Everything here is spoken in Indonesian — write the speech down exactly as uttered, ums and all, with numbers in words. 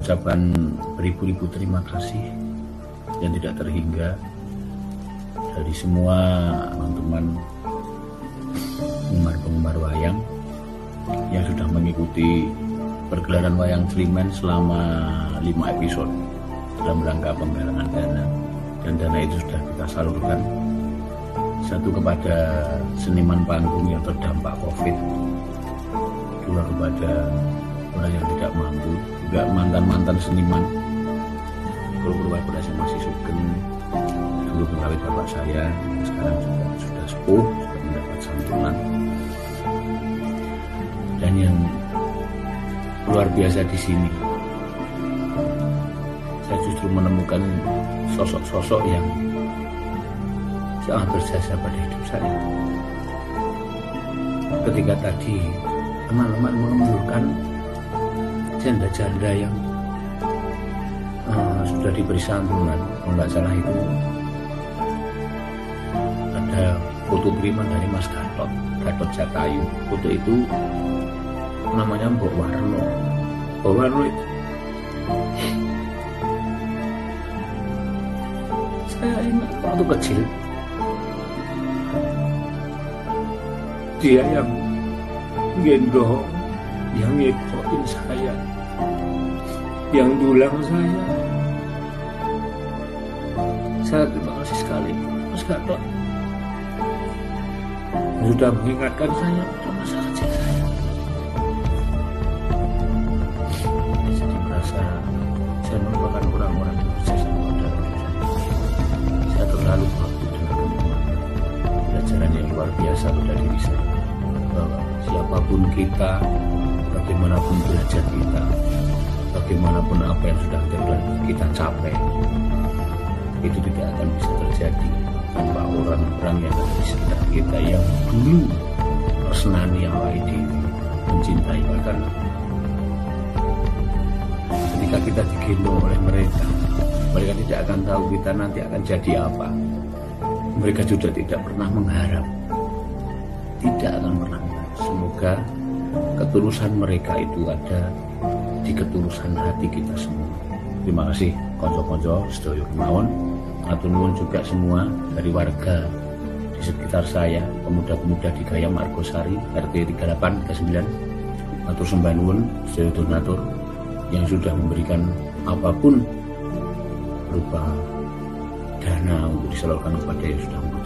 ucapan beribu-ribu terima kasih yang tidak terhingga dari semua teman-teman penggemar-penggemar wayang yang sudah mengikuti pergelaran wayang Sleman selama lima episode dalam rangka penggalangan dana, dan dana itu sudah kita salurkan, satu kepada seniman panggung yang terdampak COVID, dua kepada orang yang tidak mampu, juga mantan-mantan seniman, guru-guru yang masih sugeng, dulu pegawai bapak saya, sekarang juga sudah sepuh, sudah mendapat santunan. Dan yang luar biasa di sini, saya justru menemukan sosok-sosok yang sangat berjasa pada hidup saya. Ketika tadi teman-teman mengumpulkan janda-janda yang uh, sudah diberi santunan, kalau nggak salah itu ada foto kiriman dari Mas Gatot, Gatot Jatayu. Foto itu namanya Mbok Warno. Mbok Warno itu saya ingat waktu kecil, dia yang gendong, yang ngepoin saya, yang dulang saya. Saya terima kasih sekali Mas Gatot, sudah mengingatkan saya pada masa kecil saya. Jadi merasa saya merupakan orang-orang yang berjasa pada hidup saya. Saya terlalu waktu dengan kenikmatan pelajaran yang luar biasa pada diri saya, bahwa siapapun kita, bagaimanapun belajar kita, bagaimanapun apa yang sudah kita capai, itu tidak akan bisa terjadi tanpa orang-orang yang ada di sekitar kita yang dulu resnani awal ini mencintai. Bahkan ketika kita digendong oleh mereka, mereka tidak akan tahu kita nanti akan jadi apa. Mereka juga tidak pernah mengharap, tidak akan pernah. Semoga ketulusan mereka itu ada di ketulusan hati kita semua. Terima kasih konco-konco sedaya kemawon. Atur nuwun juga semua dari warga di sekitar saya, pemuda-pemuda di Gayam Margosari R T tiga puluh delapan ke sembilan. Atur sembah nuwun sedaya donatur yang sudah memberikan apapun berupa dana untuk disalurkan kepada yang sudah